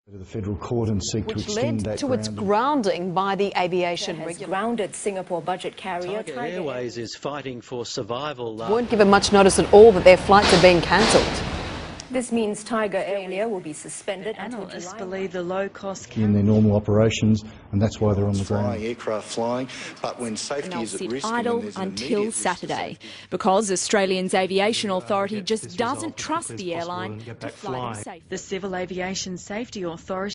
To the federal court and seek to which extend led that to its grounding by the aviation regulator. Grounded Singapore budget carrier Tiger Airways is fighting for survival. Weren't given much notice at all that their flights are being cancelled. This means Tiger Airways will be suspended until Analysts July. believe the low-cost in their normal operations, and that's why they're on the ground. Aircraft flying, but when safety is at risk, idle until Saturday because Australia's Aviation Authority just doesn't trust the airline to fly them safe. The Civil Aviation Safety Authority